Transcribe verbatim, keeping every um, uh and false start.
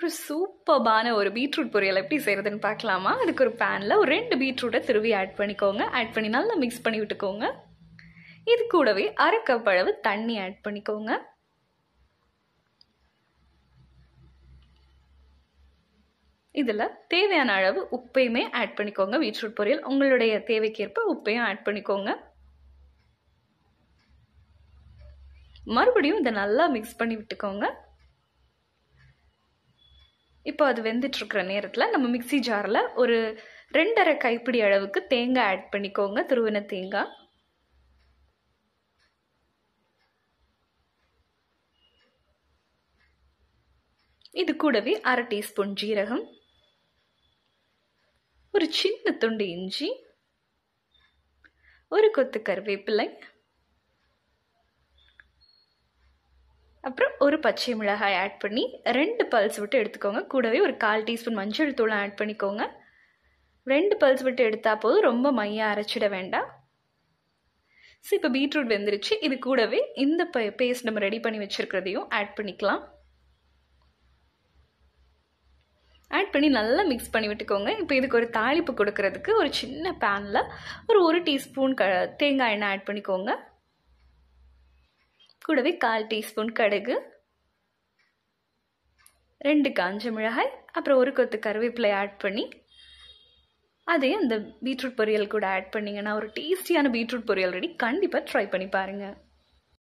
ஒரு சூப்பர்பான ஒரு பீட்ரூட் பொரியல் எப்படி செய்கிறதுன்னு பார்க்கலாமா? அதுக்கு ஒரு பேனில் ஒரு ரெண்டு பீட்ரூட்டை துருவி ஆட் பண்ணிக்கோங்க. ஆட் பண்ணி நல்லா மிக்ஸ் பண்ணி விட்டுக்கோங்க. இது கூடவே அரை கப் அளவு தண்ணி ஆட் பண்ணிக்கோங்க. இதில் தேவையான அளவு உப்பையுமே ஆட் பண்ணிக்கோங்க. பீட்ரூட் பொரியல் உங்களுடைய தேவைக்கேற்ப உப்பையும் ஆட் பண்ணிக்கோங்க. மறுபடியும் இதை நல்லா மிக்ஸ் பண்ணி விட்டுக்கோங்க. இப்போ அது வெந்துட்டுருக்கிற நேரத்தில் நம்ம மிக்சி ஜாரில் ஒரு ரெண்டரை கைப்பிடி அளவுக்கு தேங்காய் ஆட் பண்ணிக்கோங்க. துருவின தேங்காய். இது கூடவே அரை டீஸ்பூன் ஜீரகம், ஒரு சின்ன துண்டு இஞ்சி, ஒரு கொத்து கருவேப்பிலை, அப்புறம் ஒரு பச்சை மிளகாய் ஆட் பண்ணி ரெண்டு பல்ஸ் விட்டு எடுத்துக்கோங்க. கூடவே ஒரு கால் டீஸ்பூன் மஞ்சள் தூள் ஆட் பண்ணிக்கோங்க. ரெண்டு பல்ஸ் விட்டு எடுத்தால் போதும், ரொம்ப மையாக அரைச்சிட வேண்டாம். ஸோ இப்போ பீட்ரூட் வெந்துருச்சு. இது கூடவே இந்த பேஸ்ட் நம்ம ரெடி பண்ணி வச்சுருக்கிறதையும் ஆட் பண்ணிக்கலாம். ஆட் பண்ணி நல்லா மிக்ஸ் பண்ணி விட்டுக்கோங்க. இப்போ இதுக்கு ஒரு தாளிப்பு கொடுக்கறதுக்கு ஒரு சின்ன பேனில் ஒரு ஒரு டீஸ்பூன் க தேங்காய் எண்ணெய் ஆட் பண்ணிக்கோங்க. கூடவே கால் டீஸ்பூன் கடுகு, ரெண்டு காஞ்ச மிளகாய், அப்புறம் ஒரு கொத்து கருவேப்பிலை ஆட் பண்ணி அதையும் அந்த பீட்ரூட் பொரியல் கூட ஆட் பண்ணிங்கன்னா ஒரு டேஸ்டியான பீட்ரூட் பொரியல் ரெடி. கண்டிப்பாக ட்ரை பண்ணி பாருங்கள்.